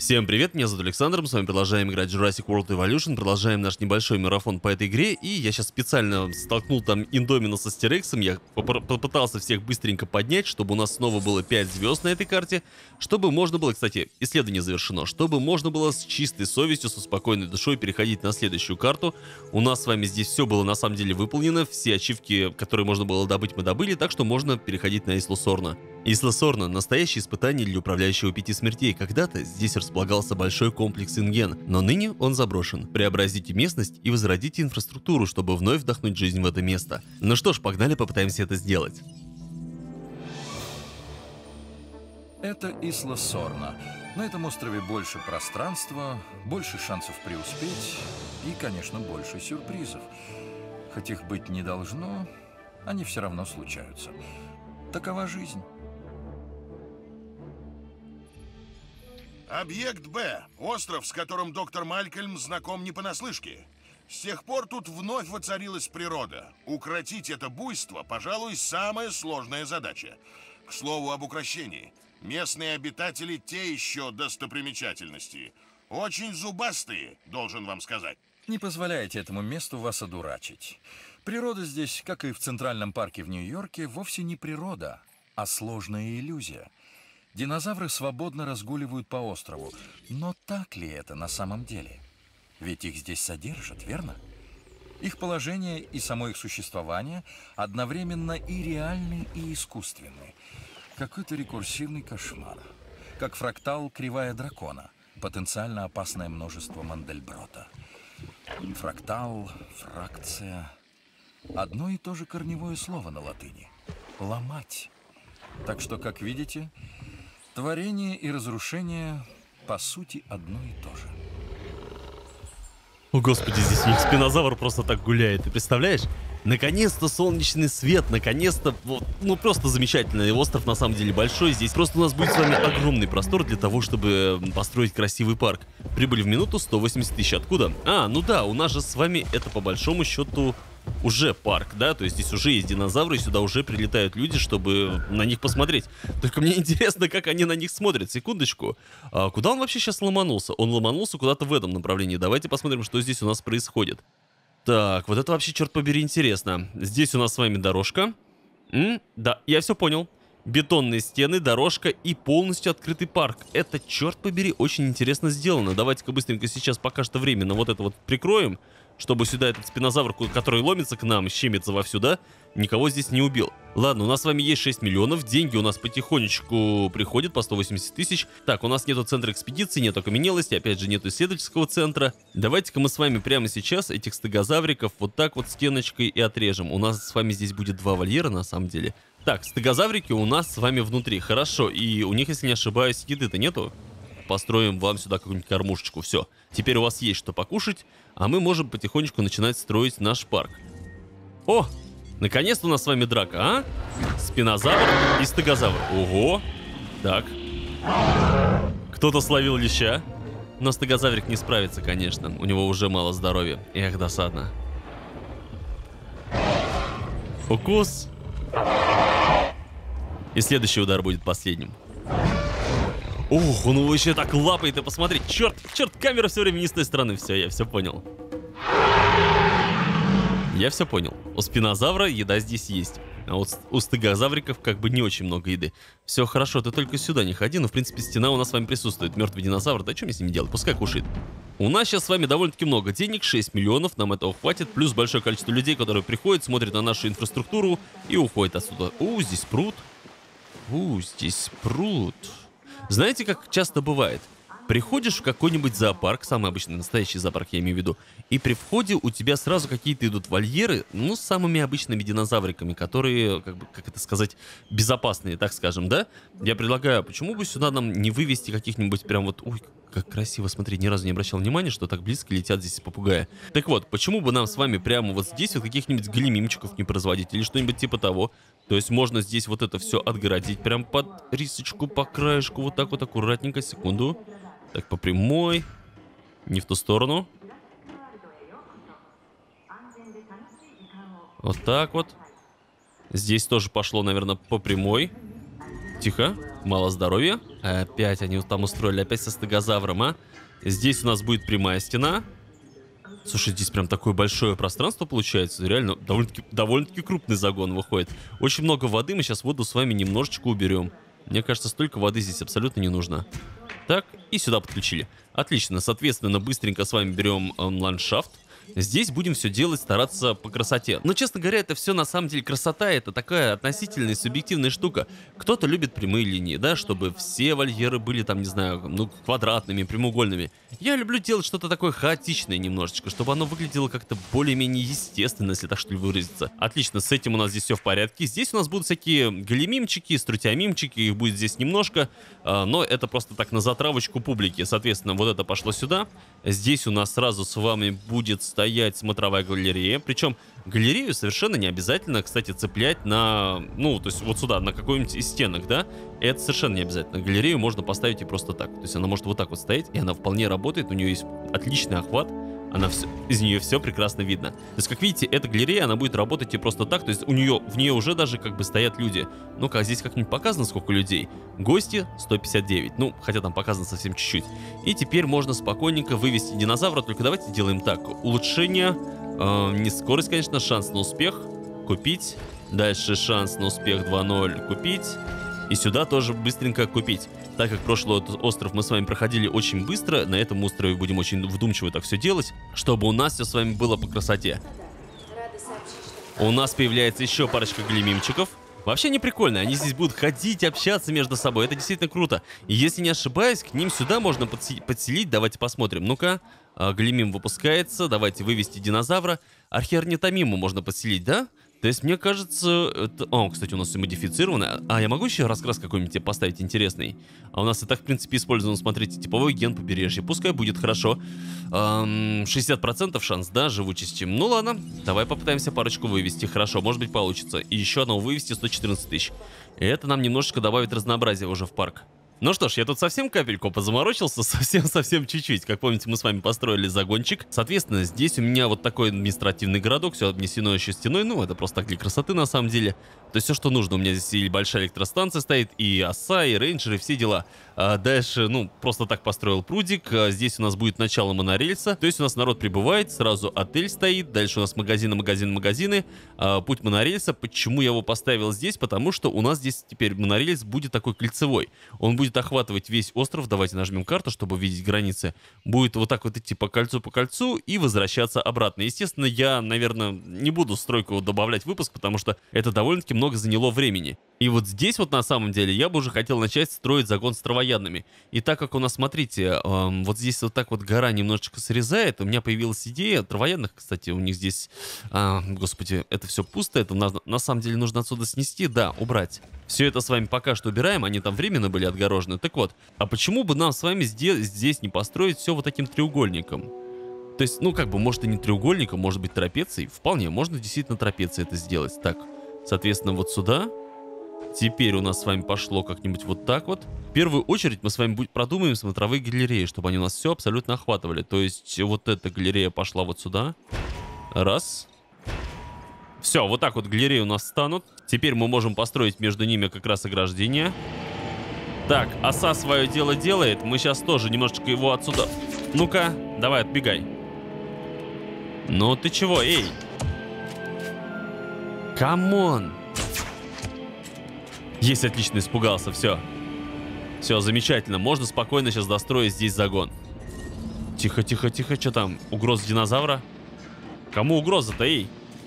Всем привет, меня зовут Александр, мы с вами продолжаем играть Jurassic World Evolution, продолжаем наш небольшой марафон по этой игре, и я сейчас специально столкнул там Индоминуса с Терексом, я попытался всех быстренько поднять, чтобы у нас снова было 5 звезд на этой карте, чтобы можно было, кстати, исследование завершено, чтобы можно было с чистой совестью, со спокойной душой переходить на следующую карту. У нас с вами здесь все было на самом деле выполнено, все ачивки, которые можно было добыть, мы добыли, так что можно переходить на Ислу Сорна. Исла Сорна — настоящее испытание для управляющего 5 смертей. Когда-то здесь располагался большой комплекс Инген, но ныне он заброшен. Преобразите местность и возродите инфраструктуру, чтобы вновь вдохнуть жизнь в это место. Ну что ж, погнали, попытаемся это сделать. Это Исла Сорна. На этом острове больше пространства, больше шансов преуспеть и, конечно, больше сюрпризов. Хоть их быть не должно, они все равно случаются. Такова жизнь. Объект Б. Остров, с которым доктор Малькольм знаком не понаслышке. С тех пор тут вновь воцарилась природа. Укротить это буйство, пожалуй, самая сложная задача. К слову об укрощении. Местные обитатели те еще достопримечательности. Очень зубастые, должен вам сказать. Не позволяйте этому месту вас одурачить. Природа здесь, как и в Центральном парке в Нью-Йорке, вовсе не природа, а сложная иллюзия. Динозавры свободно разгуливают по острову. Но так ли это на самом деле? Ведь их здесь содержат, верно? Их положение и само их существование одновременно и реальны, и искусственны. Какой-то рекурсивный кошмар. Как фрактал кривая дракона. Потенциально опасное множество Мандельброта. Фрактал, фракция. Одно и то же корневое слово на латыни. Ломать. Так что, как видите, творение и разрушение, по сути, одно и то же. О господи, здесь у них спинозавр просто так гуляет, ты представляешь? Наконец-то солнечный свет, наконец-то, вот, ну просто замечательный остров, на самом деле большой. Здесь просто у нас будет с вами огромный простор для того, чтобы построить красивый парк. Прибыль в минуту 180 тысяч. Откуда? А, ну да, у нас же с вами это по большому счету уже парк, да, то есть здесь уже есть динозавры, и сюда уже прилетают люди, чтобы на них посмотреть. Только мне интересно, как они на них смотрят. Секундочку. А куда он вообще сейчас ломанулся? Он ломанулся куда-то в этом направлении. Давайте посмотрим, что здесь у нас происходит. Так, вот это вообще, черт побери, интересно. Здесь у нас с вами дорожка. Да, я все понял. Бетонные стены, дорожка и полностью открытый парк. Это, черт побери, очень интересно сделано. Давайте-ка быстренько сейчас пока что временно вот это вот прикроем, чтобы сюда этот спинозавр, который ломится к нам, щемится вовсю, да, никого здесь не убил. Ладно, у нас с вами есть 6 миллионов, деньги у нас потихонечку приходят по 180 тысяч. Так, у нас нету центра экспедиции, нету окаменелости, опять же нету исследовательского центра. Давайте-ка мы с вами прямо сейчас этих стегозавриков вот так вот стеночкой и отрежем. У нас с вами здесь будет 2 вольера на самом деле. Так, стегозаврики у нас с вами внутри, хорошо, и у них, если не ошибаюсь, еды-то нету. Построим вам сюда какую-нибудь кормушечку, все. Теперь у вас есть что покушать, а мы можем потихонечку начинать строить наш парк. О, наконец-то у нас с вами драка, а? Спинозавр и стегозавр. Ого. Так. Кто-то словил леща. Но стегозаврик не справится, конечно. У него уже мало здоровья. Эх, досадно. Укус. И следующий удар будет последним. Ух, он его еще так лапает, и посмотри. Черт, камера все время не с той стороны. Все, я все понял. Я все понял. У спинозавра еда здесь есть. А вот у стегозавриков как бы не очень много еды. Все хорошо, ты только сюда не ходи. Но в принципе стена у нас с вами присутствует. Мертвый динозавр, да что мне с ними делать? Пускай кушает. У нас сейчас с вами довольно-таки много денег, 6 миллионов, нам этого хватит. Плюс большое количество людей, которые приходят, смотрят на нашу инфраструктуру и уходят отсюда. Здесь пруд. Здесь пруд. Знаете, как часто бывает? Приходишь в какой-нибудь зоопарк, самый обычный настоящий зоопарк я имею в виду, и при входе у тебя сразу какие-то идут вольеры, ну, с самыми обычными динозавриками, которые, как это сказать, безопасные, так скажем, да? Я предлагаю, почему бы сюда нам не вывести каких-нибудь прям вот... Ой, как красиво, смотри, ни разу не обращал внимания, что так близко летят здесь попугаи. Так вот, почему бы нам с вами прямо вот здесь вот каких-нибудь галимимчиков не производить или что-нибудь типа того? То есть можно здесь вот это все отгородить прям под рисочку, по краешку, вот так вот аккуратненько, секунду. Так, по прямой. Не в ту сторону. Вот так вот. Здесь тоже пошло, наверное, по прямой. Тихо. Мало здоровья. Опять они там устроили, опять со стегозавром, а? Здесь у нас будет прямая стена. Слушай, здесь прям такое большое пространство получается. Реально, довольно-таки крупный загон выходит. Очень много воды, мы сейчас воду с вами немножечко уберем. Мне кажется, столько воды здесь абсолютно не нужно. Так, и сюда подключили. Отлично, соответственно, быстренько с вами берем ландшафт. Здесь будем все делать, стараться по красоте. Но, честно говоря, это все на самом деле красота, это такая относительная, субъективная штука. Кто-то любит прямые линии, да, чтобы все вольеры были там, не знаю, ну, квадратными, прямоугольными. Я люблю делать что-то такое хаотичное немножечко, чтобы оно выглядело как-то более-менее естественно, если так что ли выразиться. Отлично, с этим у нас здесь все в порядке. Здесь у нас будут всякие галимимчики, струтиамимчики, их будет здесь немножко, но это просто так на затравочку публики. Соответственно, вот это пошло сюда. Здесь у нас сразу с вами будет стоять смотровая галерея. Причем галерею совершенно не обязательно, кстати, цеплять на, ну, то есть вот сюда, на какой-нибудь из стенок, да? Это совершенно не обязательно. Галерею можно поставить и просто так. То есть она может вот так вот стоять, и она вполне работает. У нее есть отличный охват. Из нее все прекрасно видно. То есть, как видите, эта галерея, она будет работать и просто так. То есть в нее уже даже как бы стоят люди. Ну-ка, а здесь как-нибудь показано, сколько людей? Гости 159. Ну, хотя там показано совсем чуть-чуть. И теперь можно спокойненько вывести динозавра. Только давайте делаем так. Улучшение. Не скорость, конечно, шанс на успех. Купить. Дальше шанс на успех 2.0. Купить. И сюда тоже быстренько купить. Так как прошлый остров мы с вами проходили очень быстро, на этом острове будем очень вдумчиво так все делать, чтобы у нас все с вами было по красоте. У нас появляется еще парочка галимимчиков. Вообще не прикольно, они здесь будут ходить, общаться между собой, это действительно круто. И если не ошибаюсь, к ним сюда можно подселить, давайте посмотрим. Ну-ка, галимим выпускается, давайте вывести динозавра. Археорнитомиму можно подселить, да? То есть, мне кажется, это... О, кстати, у нас все модифицировано. А я могу еще раскрас какой-нибудь тебе поставить интересный? А у нас и так, в принципе, использован, смотрите, типовой ген побережья. Пускай будет хорошо. 60% шанс, да, живучести. Ну ладно, давай попытаемся парочку вывести. Хорошо, может быть, получится. И еще одного вывести 114 тысяч. И это нам немножечко добавит разнообразия уже в парк. Ну что ж, я тут совсем капельку позаморочился, совсем чуть-чуть. Как помните, мы с вами построили загончик. Соответственно, здесь у меня вот такой административный городок, все обнесено еще стеной. Ну, это просто так для красоты на самом деле. То есть все, что нужно. У меня здесь и большая электростанция стоит, и оса, и рейнджеры, все дела. А дальше, ну, просто так построил прудик. Здесь у нас будет начало монорельса. То есть у нас народ прибывает, сразу отель стоит. Дальше у нас магазины. Путь монорельса. Почему я его поставил здесь? Потому что у нас здесь теперь монорельс будет такой кольцевой. Он будет охватывать весь остров. Давайте нажмем карту, чтобы видеть границы. Будет вот так вот идти по кольцу и возвращаться обратно. Естественно, я, наверное, не буду в стройку добавлять выпуск, потому что это довольно-таки много заняло времени. И вот здесь вот на самом деле я бы уже хотел начать строить загон с травоядными. И так как у нас, смотрите, вот здесь вот так вот гора немножечко срезает, у меня появилась идея травоядных, кстати, у них здесь, господи, это все пусто, это на самом деле нужно отсюда снести, да, убрать. Все это с вами пока что убираем, они там временно были отгорожены. Так вот, а почему бы нам с вами здесь не построить все вот таким треугольником? То есть, ну как бы, может и не треугольником, может быть трапецией. Вполне, можно действительно трапецией это сделать. Так, соответственно, вот сюда. Теперь у нас с вами пошло как-нибудь вот так вот. В первую очередь мы с вами продумаем смотровые галереи, чтобы они у нас все абсолютно охватывали. То есть вот эта галерея пошла вот сюда. Раз. Все, вот так вот галереи у нас станут. Теперь мы можем построить между ними как раз ограждение. Так, оса свое дело делает. Мы сейчас тоже немножечко его отсюда... Ну-ка, давай, отбегай. Ну ты чего, эй? Камон! Есть, отлично, испугался, все. Все, замечательно. Можно спокойно сейчас достроить здесь загон. Тихо, что там? Угроза динозавра? Кому угроза-то, эй?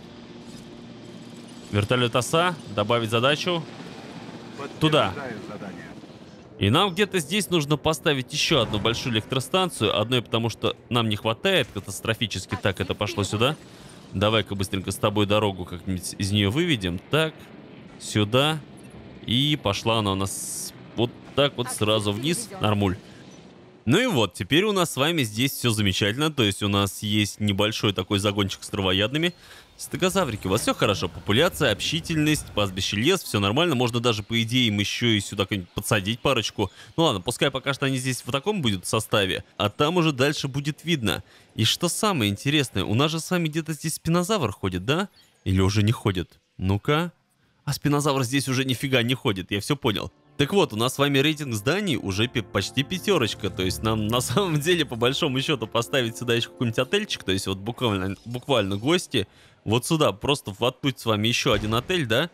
Вертолет оса, добавить задачу. Туда. И нам где-то здесь нужно поставить еще одну большую электростанцию. Одной, потому что нам не хватает катастрофически. Так, это пошло сюда. Давай-ка быстренько с тобой дорогу как-нибудь из нее выведем. Так, сюда. И пошла она у нас вот так вот сразу вниз. Нормуль. Ну и вот, теперь у нас с вами здесь все замечательно. То есть у нас есть небольшой такой загончик с травоядными. Стегозаврики, у вас все хорошо. Популяция, общительность, пастбище, лес, все нормально. Можно даже, по идее, им еще и сюда как-нибудь подсадить парочку. Ну ладно, пускай пока что они здесь в таком будут составе. А там уже дальше будет видно. И что самое интересное, у нас же с вами где-то здесь спинозавр ходит, да? Или уже не ходит? Ну-ка. А спинозавр здесь уже нифига не ходит, я все понял. Так вот, у нас с вами рейтинг зданий уже почти пятерочка, то есть нам на самом деле по большому счету поставить сюда еще какой-нибудь отельчик, то есть вот буквально гости, вот сюда просто воткнуть с вами еще один отель, да,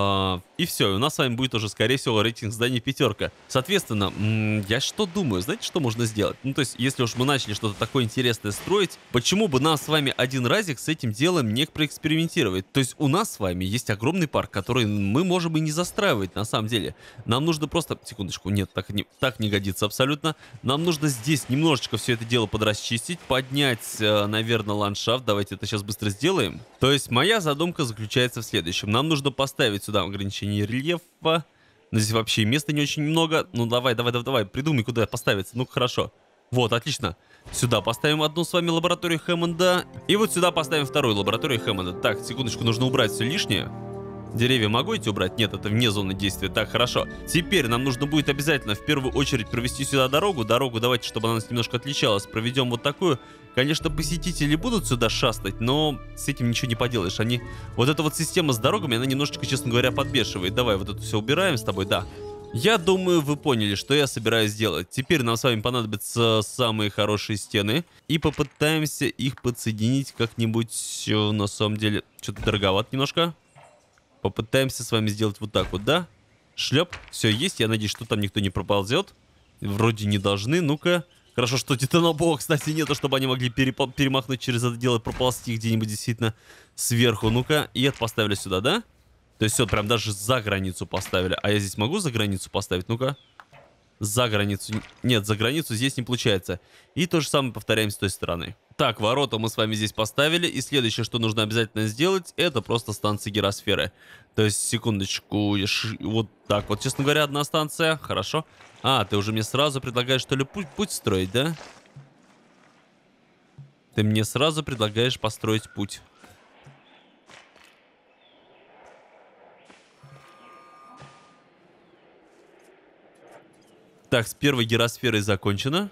и все, и у нас с вами будет уже, скорее всего, рейтинг зданий пятерка. Соответственно, я что думаю, знаете, что можно сделать? Ну, то есть, если уж мы начали что-то такое интересное строить, почему бы нам с вами один разик с этим делом не проэкспериментировать? То есть, у нас с вами есть огромный парк, который мы можем и не застраивать, на самом деле. Нам нужно просто... Секундочку, нет, так не годится абсолютно. Нам нужно здесь немножечко все это дело подрасчистить, поднять, наверное, ландшафт. Давайте это сейчас быстро сделаем. То есть, моя задумка заключается в следующем. Нам нужно поставить сюда ограничение рельефа. Но здесь вообще места не очень много. Ну давай, придумай, куда поставиться. Ну хорошо. Вот, отлично. Сюда поставим одну с вами лабораторию Хэммонда. И вот сюда поставим вторую лабораторию Хэммонда. Так, секундочку, нужно убрать все лишнее. Деревья могу эти убрать? Нет, это вне зоны действия. Так, хорошо. Теперь нам нужно будет обязательно в первую очередь провести сюда дорогу. Дорогу давайте, чтобы она нас немножко отличалась. Проведем вот такую. Конечно, посетители будут сюда шастать, но с этим ничего не поделаешь. Вот эта вот система с дорогами, она немножечко, честно говоря, подбешивает. Давай вот это все убираем с тобой, да. Я думаю, вы поняли, что я собираюсь сделать. Теперь нам с вами понадобятся самые хорошие стены. И попытаемся их подсоединить как-нибудь, на самом деле, что-то дороговато немножко. Попытаемся с вами сделать вот так вот, да? Шлеп, все есть, я надеюсь, что там никто не проползет. Вроде не должны, ну-ка. Хорошо, что титанобоа, кстати, нету, чтобы они могли перемахнуть через это дело, проползти где-нибудь действительно сверху. Ну-ка, и это поставили сюда, да? То есть все, прям даже за границу поставили. А я здесь могу за границу поставить? Ну-ка. За границу. Нет, за границу здесь не получается. И то же самое повторяем с той стороны. Так, ворота мы с вами здесь поставили. И следующее, что нужно обязательно сделать, это просто станция гиросферы. То есть, секундочку. Вот так вот, честно говоря, одна станция. Хорошо. А, ты уже мне сразу предлагаешь, что ли, путь строить, да? Ты мне сразу предлагаешь построить путь. Так, с первой гиросферой закончено.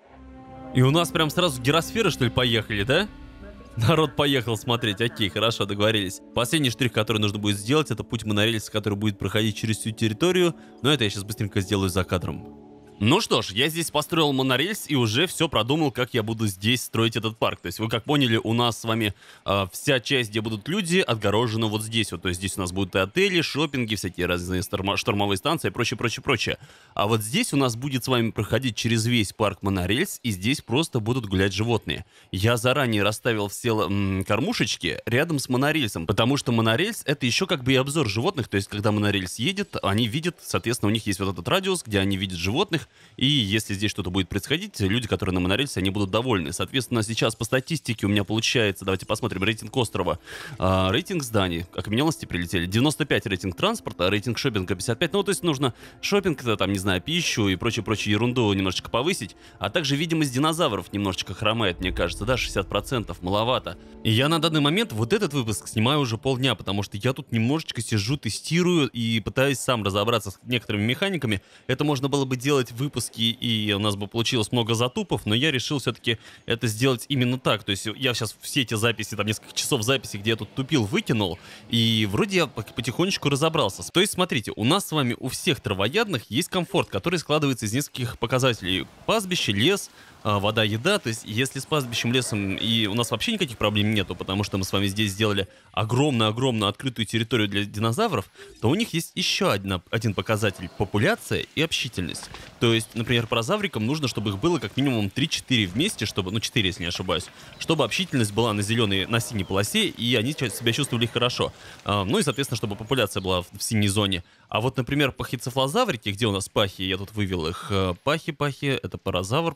И у нас прям сразу гиросферы, что ли, поехали, да? Народ поехал смотреть. Окей, хорошо, договорились. Последний штрих, который нужно будет сделать, это путь монорельса, который будет проходить через всю территорию. Но это я сейчас быстренько сделаю за кадром. Ну что ж, я здесь построил монорельс и уже все продумал, как я буду здесь строить этот парк. То есть вы как поняли, у нас с вами вся часть, где будут люди, отгорожена вот здесь вот. То есть здесь у нас будут и отели, шопинги, всякие разные штормовые станции и прочее, прочее, прочее. А вот здесь у нас будет с вами проходить через весь парк монорельс, и здесь просто будут гулять животные. Я заранее расставил все кормушечки рядом с монорельсом, потому что монорельс это еще как бы и обзор животных. То есть когда монорельс едет, они видят, соответственно, у них есть вот этот радиус, где они видят животных. И если здесь что-то будет происходить, люди, которые на монорельсе, они будут довольны. Соответственно, сейчас по статистике у меня получается, давайте посмотрим, рейтинг острова, рейтинг зданий, окаменелости прилетели, 95 рейтинг транспорта, рейтинг шопинга 55, ну, то есть нужно шопинг, там, не знаю, пищу и прочую ерунду немножечко повысить, а также видимость динозавров немножечко хромает, мне кажется, да, 60%, маловато. И я на данный момент вот этот выпуск снимаю уже полдня, потому что я тут немножечко сижу, тестирую и пытаюсь сам разобраться с некоторыми механиками. Это можно было бы делать в выпуске, и у нас бы получилось много затупов, но я решил все-таки это сделать именно так. То есть я сейчас все эти записи, там несколько часов записи, где я тут тупил, выкинул, и вроде я потихонечку разобрался. То есть смотрите, у нас с вами у всех травоядных есть комфорт, который складывается из нескольких показателей. Пастбище, лес, вода, еда. То есть если с пастбищем, лесом и у нас вообще никаких проблем нету, потому что мы с вами здесь сделали огромную-огромную открытую территорию для динозавров, то у них есть еще один показатель — популяция и общительность. То есть, например, паразаврикам нужно, чтобы их было как минимум 3-4 вместе, чтобы, ну 4, если не ошибаюсь, чтобы общительность была на синей полосе, и они себя чувствовали хорошо. Ну и, соответственно, чтобы популяция была в синей зоне. А вот, например, пахицефалозаврики, где у нас пахи, я тут вывел их. Пахи, это паразавр.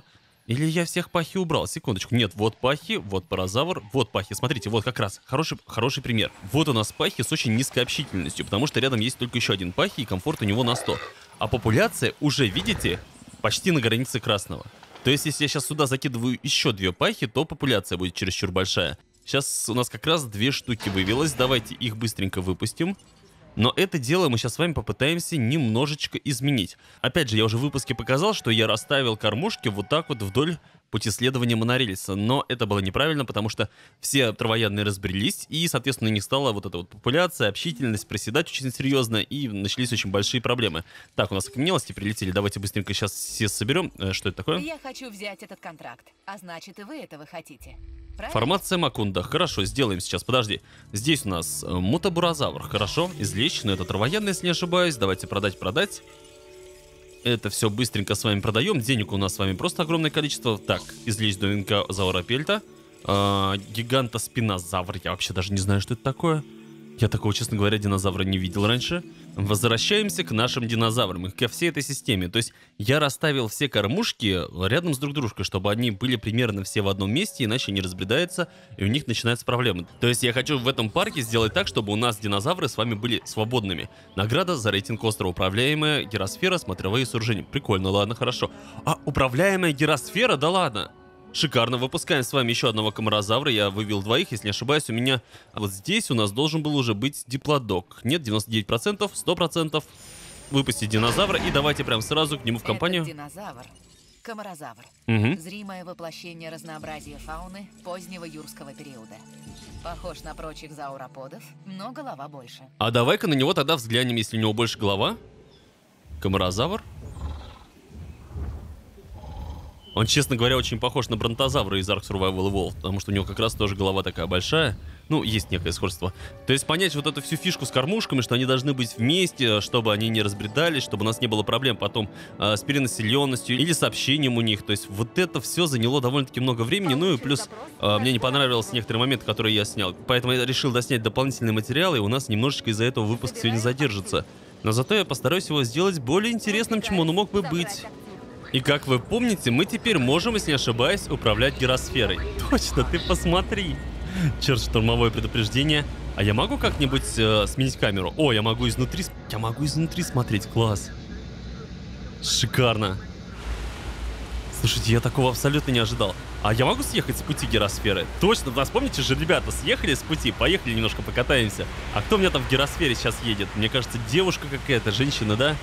Или я всех пахи убрал? Секундочку. Нет, вот пахи, вот паразавр, вот пахи. Смотрите, вот как раз. Хороший пример. Вот у нас пахи с очень низкой общительностью, потому что рядом есть только еще один пахи, и комфорт у него на 100. А популяция уже, видите, почти на границе красного. То есть, если я сейчас сюда закидываю еще 2 пахи, то популяция будет чересчур большая. Сейчас у нас как раз 2 штуки вывелось. Давайте их быстренько выпустим. Но это дело мы сейчас с вами попытаемся немножечко изменить. Опять же, я уже в выпуске показал, что я расставил кормушки вот так вот вдоль пути следования монорельса. Но это было неправильно, потому что все травоядные разбрелись, и, соответственно, не стала вот эта вот популяция, общительность проседать очень серьезно, и начались очень большие проблемы. Так, у нас окаменелости прилетели, давайте быстренько сейчас все соберем. Что это такое? Я хочу взять этот контракт, а значит и вы этого хотите. Правильно? Формация Макунда. Хорошо, сделаем сейчас. Подожди. Здесь у нас мутабуразавр. Хорошо, извлечь, но это травоядный, если не ошибаюсь. Давайте продать. Это все быстренько с вами продаем. Денег у нас с вами просто огромное количество. Так, извлечь ДНК Зауропельта. Гигантоспинозавр. Я вообще даже не знаю, что это такое. Я такого, честно говоря, динозавра не видел раньше. Возвращаемся к нашим динозаврам и ко всей этой системе. То есть я расставил все кормушки рядом с друг дружкой, чтобы они были примерно все в одном месте, иначе не разбредаются, и у них начинаются проблемы. То есть я хочу в этом парке сделать так, чтобы у нас динозавры с вами были свободными. Награда за рейтинг острова. Управляемая гиросфера, смотровые сооружения. Прикольно, ладно, хорошо. А, управляемая гиросфера? Да ладно. Шикарно, выпускаем с вами еще одного комарозавра. Я вывел двоих, если не ошибаюсь. У меня вот здесь у нас должен был уже быть диплодок. Нет, 99%, 100%. Выпустить динозавра и давайте прям сразу к нему в компанию. Этот динозавр. Комарозавр. Угу. Зримое воплощение разнообразия фауны позднего юрского периода. Похож на прочих зауроподов, но голова больше. А давай-ка на него тогда взглянем, если у него больше голова. Комарозавр. Он, честно говоря, очень похож на бронтозавра из Ark Survival Evolved, потому что у него как раз тоже голова такая большая. Ну, есть некое сходство. То есть понять вот эту всю фишку с кормушками, что они должны быть вместе, чтобы они не разбредались, чтобы у нас не было проблем потом с перенаселенностью или с общением у них. То есть вот это все заняло довольно-таки много времени. Ну и плюс мне не понравились некоторые моменты, которые я снял. Поэтому я решил доснять дополнительные материалы, и у нас немножечко из-за этого выпуск сегодня задержится. Но зато я постараюсь его сделать более интересным, чем он мог бы быть. И как вы помните, мы теперь можем, если не ошибаюсь, управлять гиросферой. Точно, ты посмотри. Черт, штурмовое предупреждение. А я могу как-нибудь сменить камеру? О, я могу изнутри смотреть, класс. Шикарно. Слушайте, я такого абсолютно не ожидал. А я могу съехать с пути гиросферы? Точно, вас помните же, ребята, съехали с пути, поехали немножко покатаемся. А кто у меня там в гиросфере сейчас едет? Мне кажется, девушка какая-то, женщина, да?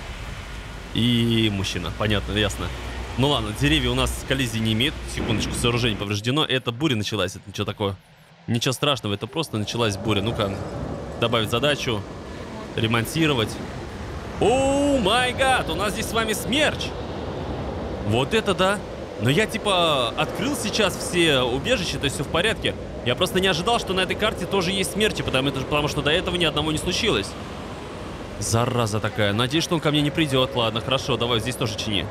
И мужчина, понятно, ясно. Ну ладно, деревья у нас коллизии не имеют. Секундочку, сооружение повреждено. Это буря началась, это ничего такого. Ничего страшного, это просто началась буря. Ну-ка, добавить задачу. Ремонтировать. Оу май гад, у нас здесь с вами смерч. Вот это да. Но я типа открыл сейчас все убежища, то есть все в порядке. Я просто не ожидал, что на этой карте тоже есть смерчи, потому что до этого ни одного не случилось. Зараза такая. Надеюсь, что он ко мне не придет. Ладно, хорошо, давай здесь тоже чини.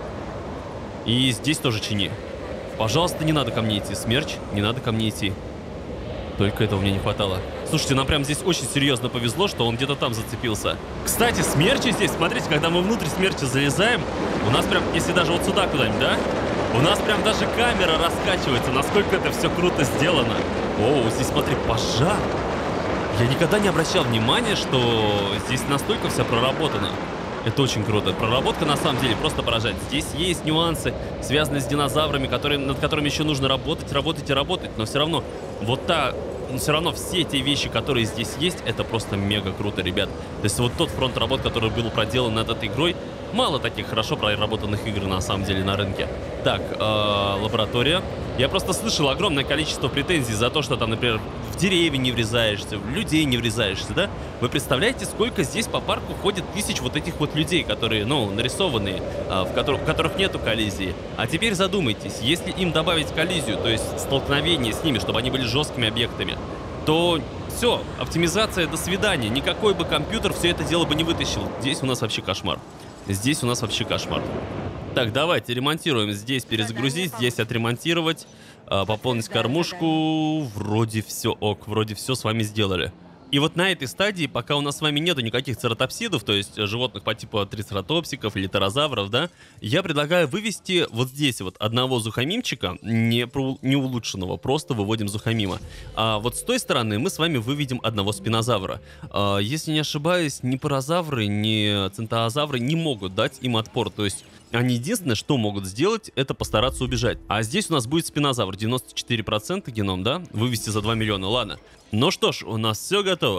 И здесь тоже чини. Пожалуйста, не надо ко мне идти. Смерч, не надо ко мне идти. Только этого мне не хватало. Слушайте, нам прям здесь очень серьезно повезло, что он где-то там зацепился. Кстати, смерчи здесь, смотрите, когда мы внутрь смерча залезаем, у нас прям, если даже вот сюда куда-нибудь, да? У нас прям даже камера раскачивается, насколько это все круто сделано. О, здесь, смотри, пожар. Я никогда не обращал внимания, что здесь настолько все проработано. Это очень круто. Проработка на самом деле просто поражает. Здесь есть нюансы, связанные с динозаврами, над которыми еще нужно работать, но все равно все равно все те вещи, которые здесь есть, это просто мега круто, ребят. То есть вот тот фронт работ, который был проделан над этой игрой, мало таких хорошо проработанных игр на самом деле на рынке. Так, лаборатория. Я просто слышал огромное количество претензий за то, что там, например, в деревья не врезаешься, в людей не врезаешься, да? Вы представляете, сколько здесь по парку ходит тысяч вот этих вот людей, которые, ну, нарисованные, в которых нету коллизии. А теперь задумайтесь, если им добавить коллизию, то есть столкновение с ними, чтобы они были жесткими объектами, то все, оптимизация, до свидания. Никакой бы компьютер все это дело бы не вытащил. Здесь у нас вообще кошмар. Здесь у нас вообще кошмар. Так, давайте ремонтируем. Здесь перезагрузить, здесь отремонтировать, пополнить кормушку. Вроде все ок, вроде все с вами сделали. И вот на этой стадии, пока у нас с вами нету никаких цератопсидов, то есть животных по типу трицератопсиков или птерозавров, да, я предлагаю вывести вот здесь вот одного зухамимчика, не улучшенного, просто выводим зухамима. А вот с той стороны мы с вами выведем одного спинозавра. Если не ошибаюсь, ни паразавры, ни центоозавры не могут дать им отпор, то есть они единственное, что могут сделать, это постараться убежать. А здесь у нас будет спинозавр, 94% геном, да? Вывести за 2 миллиона, ладно. Ну что ж, у нас все готово.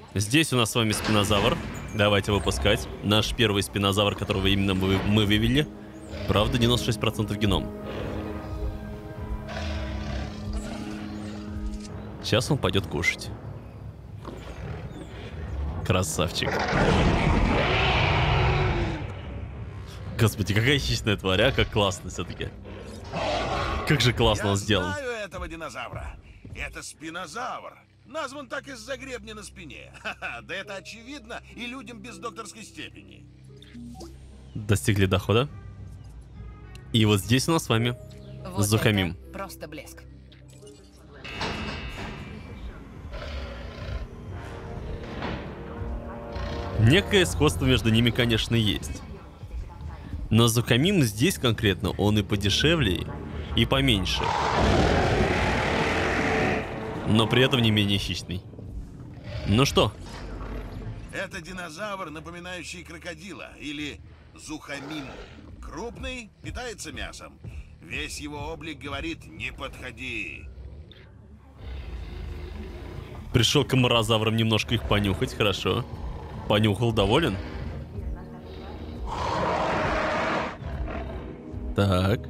Здесь у нас с вами спинозавр. Давайте выпускать. Наш первый спинозавр, которого именно мы вывели. Правда, 96% геном. Сейчас он пойдет кушать. Красавчик. Господи, какая хищная тварь, а? Как классно все-таки. Как же классно он сделан. Я знаю этого динозавра. Это спинозавр. Назван так из-за гребня на спине. Ха-ха, да это очевидно и людям без докторской степени. Достигли дохода. И вот здесь у нас с вами Вот Зухамим. это просто блеск. Некое сходство между ними, конечно, есть. Но Зухамим здесь конкретно, он и подешевле, и поменьше. Но при этом не менее хищный. Ну что? Это динозавр, напоминающий крокодила, или зухамим. Крупный, питается мясом. Весь его облик говорит «не подходи». Пришел к морозаврам немножко их понюхать, хорошо. Понюхал, доволен? Так.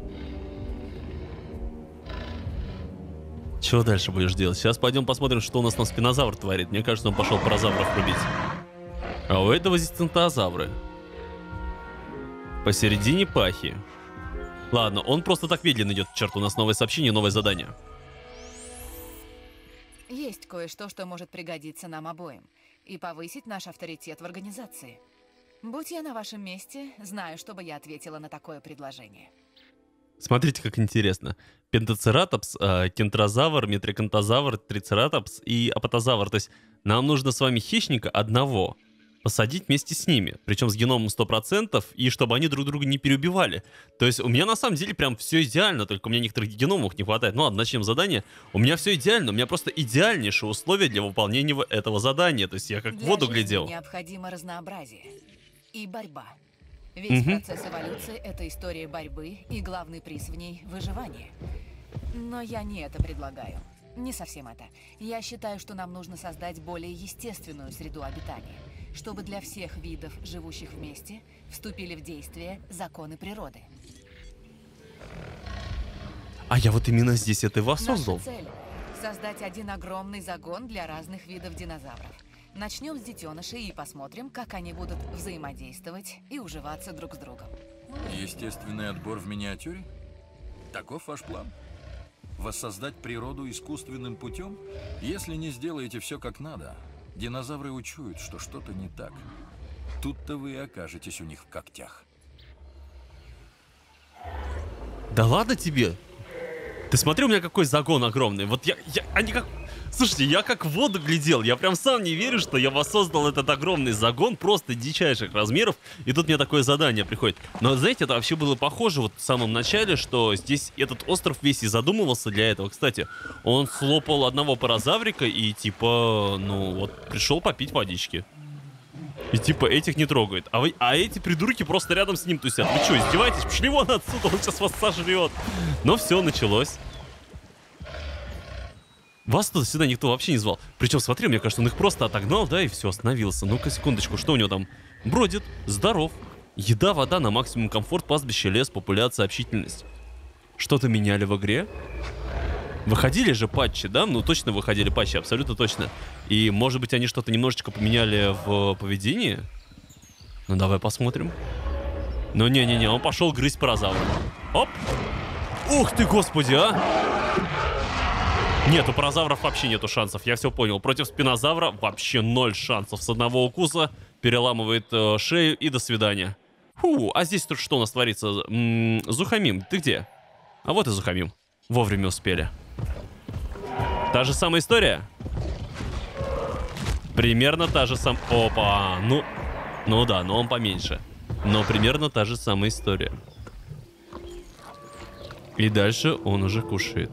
Чего дальше будешь делать? Сейчас пойдем посмотрим, что у нас там спинозавр творит. Мне кажется, он пошел паразавров рубить. А у этого здесь центозавры. Посередине пахи. Ладно, он просто так медленно идет. Черт, у нас новое сообщение, новое задание. Есть кое-что, что может пригодиться нам обоим и повысить наш авторитет в организации. Будь я на вашем месте, знаю, что бы я ответила на такое предложение. Смотрите, как интересно. Пентацератопс, кентрозавр, метрикантозавр, трицератопс и апатозавр. То есть нам нужно с вами хищника одного посадить вместе с ними. Причем с геномом 100%, и чтобы они друг друга не переубивали. То есть у меня на самом деле прям все идеально, только у меня некоторых геномов не хватает. Ну ладно, начнем задание. У меня все идеально, у меня просто идеальнейшие условия для выполнения этого задания. То есть я как в воду глядел. Необходимо разнообразие и борьба. Весь процесс эволюции — это история борьбы, и главный приз в ней — выживание. Но я не это предлагаю. Не совсем это. Я считаю, что нам нужно создать более естественную среду обитания, чтобы для всех видов, живущих вместе, вступили в действие законы природы. А я вот именно здесь это и воссоздал. Наша цель — создать один огромный загон для разных видов динозавров. Начнем с детенышей и посмотрим, как они будут взаимодействовать и уживаться друг с другом. Естественный отбор в миниатюре? Таков ваш план? Воссоздать природу искусственным путем? Если не сделаете все как надо, динозавры учуют, что что-то не так. Тут-то вы и окажетесь у них в когтях. Да ладно тебе. Ты смотри, у меня какой загон огромный. Вот они как... Слушайте, я как в воду глядел. Я прям сам не верю, что я воссоздал этот огромный загон просто дичайших размеров. И тут мне такое задание приходит. Но, знаете, это вообще было похоже вот в самом начале, что здесь этот остров весь и задумывался для этого. Кстати, он слопал одного паразаврика и типа, ну вот, пришел попить водички. И типа этих не трогает. А эти придурки просто рядом с ним тусят. Вы что, издеваетесь? Пошли вон отсюда, он сейчас вас сожрет. Но все, началось. Вас туда сюда никто вообще не звал. Причем, смотри, мне кажется, он их просто отогнал, да, и все, остановился. Ну-ка, секундочку, что у него там? Бродит, здоров. Еда, вода на максимум, комфорт, пастбище, лес, популяция, общительность. Что-то меняли в игре? Выходили же патчи, да? Ну, точно выходили патчи, абсолютно точно. И, может быть, они что-то немножечко поменяли в поведении? Ну, давай посмотрим. Ну, не-не-не, он пошел грызть паразавра. Оп! Ух ты, господи, а! Нет, у паразавров вообще нету шансов, я все понял. Против спинозавра вообще 0 шансов. С одного укуса переламывает шею и до свидания. Фу, а здесь тут что у нас творится? Зухамим, ты где? А вот и Зухамим. Вовремя успели. Та же самая история? Примерно та же самая... Опа, ну да, но он поменьше. Но примерно та же самая история. И дальше он уже кушает.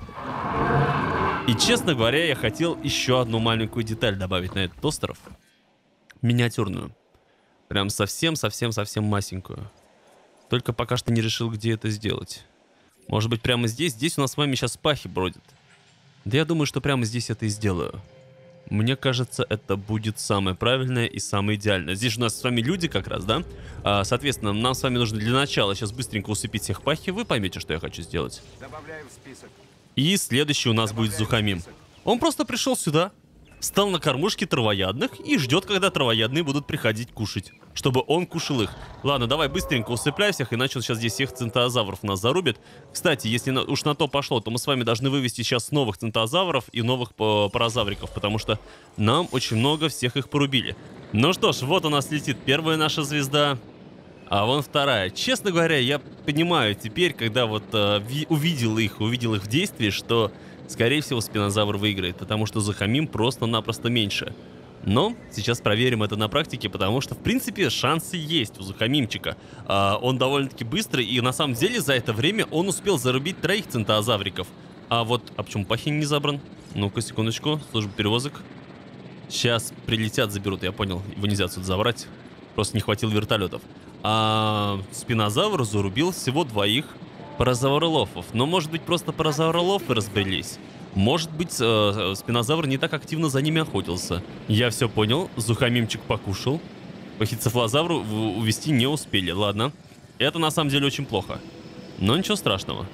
И, честно говоря, я хотел еще одну маленькую деталь добавить на этот остров. Миниатюрную. Прям совсем-совсем-совсем масенькую. Только пока что не решил, где это сделать. Может быть, прямо здесь? Здесь у нас с вами сейчас пахи бродят. Да я думаю, что прямо здесь это и сделаю. Мне кажется, это будет самое правильное и самое идеальное. Здесь же у нас с вами люди как раз, да? Соответственно, нам с вами нужно для начала сейчас быстренько усыпить всех пахи. Вы поймете, что я хочу сделать. Добавляю в список. И следующий у нас будет Зухамим. Он просто пришел сюда, стал на кормушке травоядных и ждет, когда травоядные будут приходить кушать, чтобы он кушал их. Ладно, давай быстренько усыпляй всех, иначе он сейчас здесь всех центозавров нас зарубит. Кстати, если уж на то пошло, то мы с вами должны вывести сейчас новых центозавров и новых паразавриков, потому что нам очень много всех их порубили. Ну что ж, вот у нас летит первая наша звезда, а вон вторая. Честно говоря, я понимаю теперь, когда вот увидел их в действии, что... Скорее всего, спинозавр выиграет, потому что Зухамим просто-напросто меньше. Но сейчас проверим это на практике, потому что, в принципе, шансы есть у Зухамимчика. Он довольно-таки быстрый, и на самом деле за это время он успел зарубить 3 центозавриков. А почему пахин не забран? Ну-ка, секундочку, служба перевозок. Сейчас прилетят, заберут, я понял, его нельзя отсюда забрать. Просто не хватило вертолетов. А спинозавр зарубил всего 2 паразавролофов. Но, может быть, просто паразавролофы разбрелись. Может быть, спинозавр не так активно за ними охотился. Я все понял. Зухамимчик покушал. Пахицефалозавру увести не успели. Ладно. Это на самом деле очень плохо. Но ничего страшного.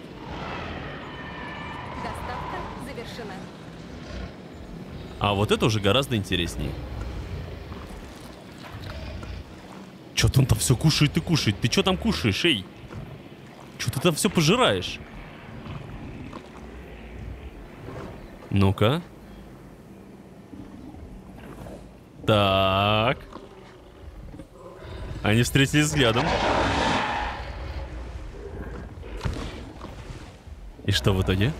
Доставка завершена. А вот это уже гораздо интереснее. Чё-то он там все кушает и кушает. Ты что там кушаешь, эй? Что ты там все пожираешь? Ну-ка. Так. Они встретились взглядом. И что в итоге?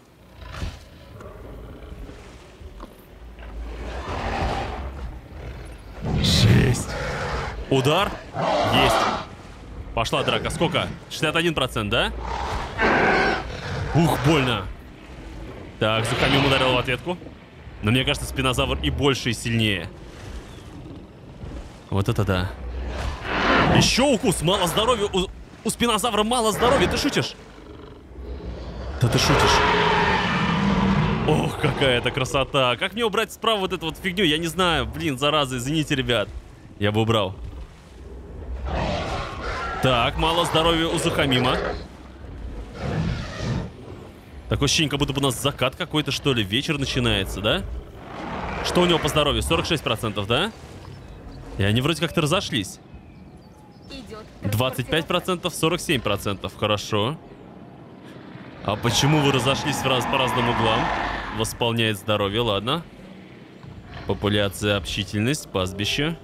Жесть. Удар? Есть. Пошла драка. Сколько? 61%, да? Ух, больно. Так, Зухамим ударил в ответку. Но мне кажется, спинозавр и больше, и сильнее. Вот это да. Еще укус. Мало здоровья. У спинозавра мало здоровья. Ты шутишь? Да ты шутишь. Ох, какая это красота. Как мне убрать справа вот эту вот фигню? Я не знаю. Блин, зараза, извините, ребят. Я бы убрал. Так, мало здоровья у Зухамима. Такое ощущение, как будто бы у нас закат какой-то, что ли. Вечер начинается, да? Что у него по здоровью? 46%, да? И они вроде как-то разошлись. 25%, 47%. Хорошо. А почему вы разошлись по разным углам? Восполняет здоровье, ладно. Популяция, общительность, пастбище.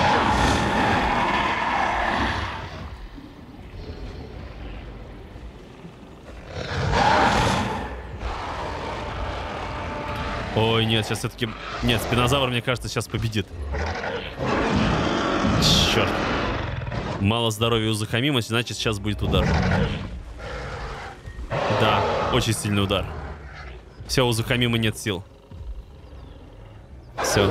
Ой, нет, сейчас все-таки... Нет, спинозавр, мне кажется, сейчас победит. Черт. Мало здоровья у Зухамима, значит, сейчас будет удар. Да, очень сильный удар. Все, у Зухамима нет сил. Все.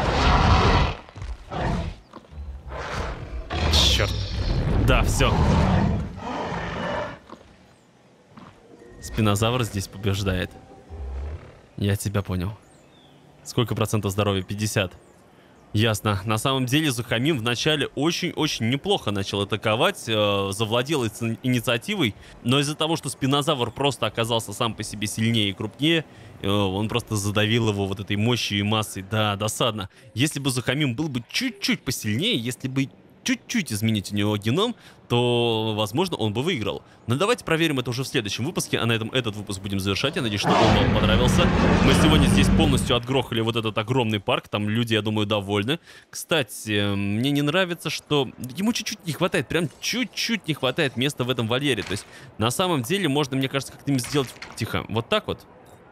Черт. Да, все. Спинозавр здесь побеждает. Я тебя понял. Сколько процентов здоровья? 50. Ясно. На самом деле Зухамим вначале очень-очень неплохо начал атаковать, завладел инициативой, но из-за того, что спинозавр просто оказался сам по себе сильнее и крупнее, он просто задавил его вот этой мощью и массой. Да, досадно. Если бы Зухамим был бы чуть-чуть посильнее, если бы чуть-чуть изменить у него геном, то, возможно, он бы выиграл. Но давайте проверим это уже в следующем выпуске, а на этом этот выпуск будем завершать. Я надеюсь, что он вам понравился. Мы сегодня здесь полностью отгрохали вот этот огромный парк, там люди, я думаю, довольны. Кстати, мне не нравится, что ему чуть-чуть не хватает, прям чуть-чуть не хватает места в этом вольере. То есть, на самом деле, можно, мне кажется, как-то сделать... Тихо, вот так вот.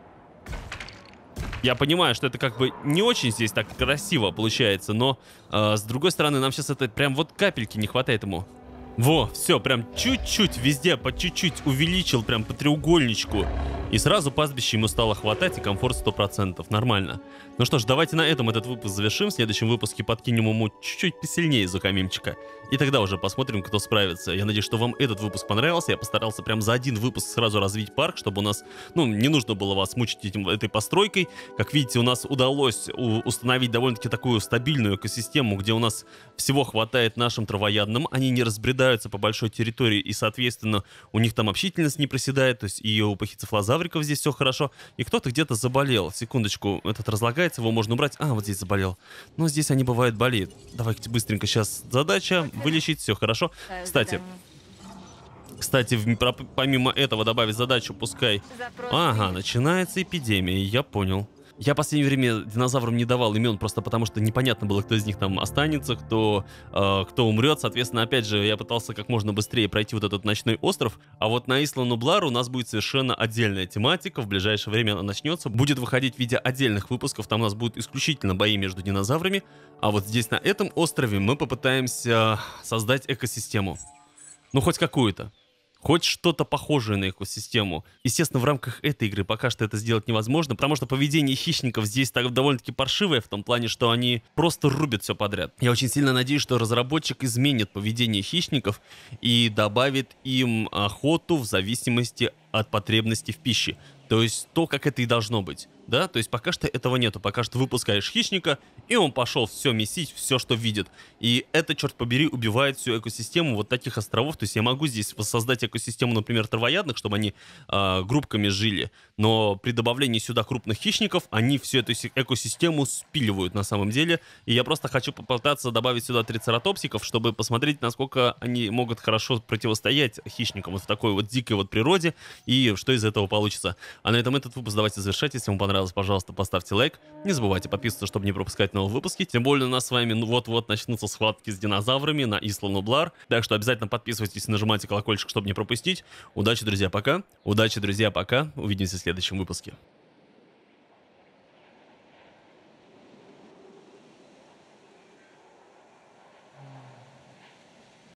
Я понимаю, что это как бы не очень здесь так красиво получается, но с другой стороны, нам сейчас это прям вот капельки не хватает ему. Во, все, прям чуть-чуть везде, по чуть-чуть увеличил прям по треугольничку. И сразу пастбище ему стало хватать, и комфорт 100%. Нормально. Ну что ж, давайте на этом этот выпуск завершим. В следующем выпуске подкинем ему чуть-чуть посильнее Зукамимчика. И тогда уже посмотрим, кто справится. Я надеюсь, что вам этот выпуск понравился. Я постарался прям за один выпуск сразу развить парк, чтобы у нас, ну, не нужно было вас мучить этой постройкой. Как видите, у нас удалось установить довольно-таки такую стабильную экосистему, где у нас всего хватает нашим травоядным. Они не разбредаются по большой территории, и, соответственно, у них там общительность не проседает. То есть и у пахицефалозавриков здесь все хорошо. И кто-то где-то заболел. Секундочку, этот разлагается, его можно убрать. А, вот здесь заболел. Но здесь они, бывает, болеют. Давайте быстренько сейчас задача. Вылечить, все хорошо. Кстати, помимо этого добавить задачу, пускай... Ага, начинается эпидемия, я понял. Я в последнее время динозаврам не давал имен, просто потому что непонятно было, кто из них там останется, кто умрет. Соответственно, опять же, я пытался как можно быстрее пройти вот этот ночной остров. А вот на Исланду Блар у нас будет совершенно отдельная тематика. В ближайшее время она начнется. Будет выходить в виде отдельных выпусков. Там у нас будут исключительно бои между динозаврами. А вот здесь, на этом острове, мы попытаемся создать экосистему. Ну, хоть какую-то. Хоть что-то похожее на экосистему. Естественно, в рамках этой игры пока что это сделать невозможно, потому что поведение хищников здесь довольно-таки паршивое, в том плане, что они просто рубят все подряд. Я очень сильно надеюсь, что разработчик изменит поведение хищников и добавит им охоту в зависимости от потребности в пище. То есть то, как это и должно быть. Да, то есть пока что этого нету. Пока что выпускаешь хищника, и он пошел все месить, все, что видит. И это, черт побери, убивает всю экосистему вот таких островов. То есть я могу здесь воссоздать экосистему, например, травоядных, чтобы они группками жили. Но при добавлении сюда крупных хищников, они всю эту экосистему спиливают на самом деле. И я просто хочу попытаться добавить сюда трицератопсиков, чтобы посмотреть, насколько они могут хорошо противостоять хищникам вот в такой вот дикой вот природе. И что из этого получится. А на этом этот выпуск давайте завершать. Если вам понравилось, пожалуйста, поставьте лайк. Не забывайте подписываться, чтобы не пропускать новые выпуски. Тем более у нас с вами вот-вот начнутся схватки с динозаврами на Исланду Блар. Так что обязательно подписывайтесь и нажимайте колокольчик, чтобы не пропустить. Удачи, друзья, пока. Удачи, друзья, пока. Увидимся в следующем выпуске.